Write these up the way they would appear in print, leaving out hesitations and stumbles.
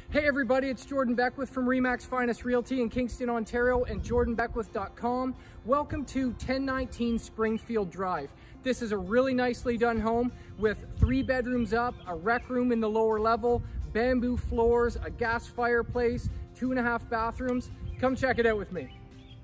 Hey everybody, it's Jordan Beckwith from RE/MAX Finest Realty in Kingston, Ontario and JordanBeckwith.com. Welcome to 1019 Springfield Drive. This is a really nicely done home with 3 bedrooms up, a rec room in the lower level, bamboo floors, a gas fireplace, 2.5 bathrooms. Come check it out with me.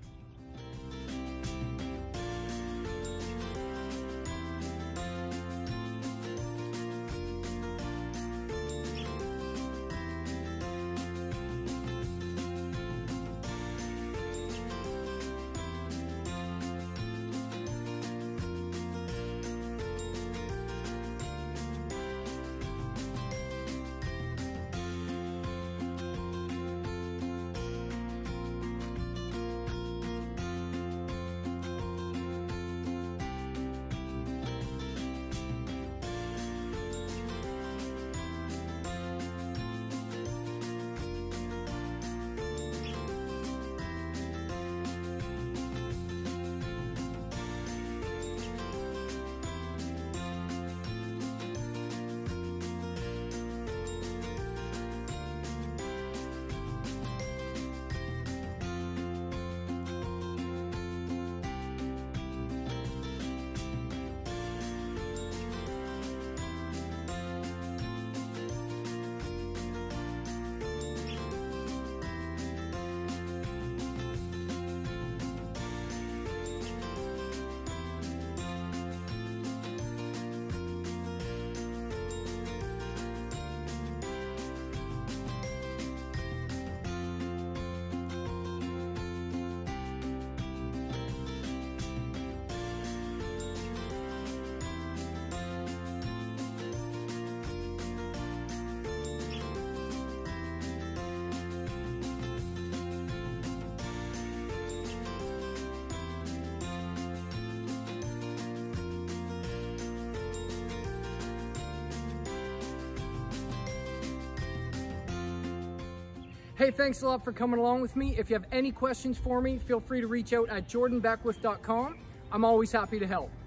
Hey, thanks a lot for coming along with me. If you have any questions for me, feel free to reach out at JordanBeckwith.com. I'm always happy to help.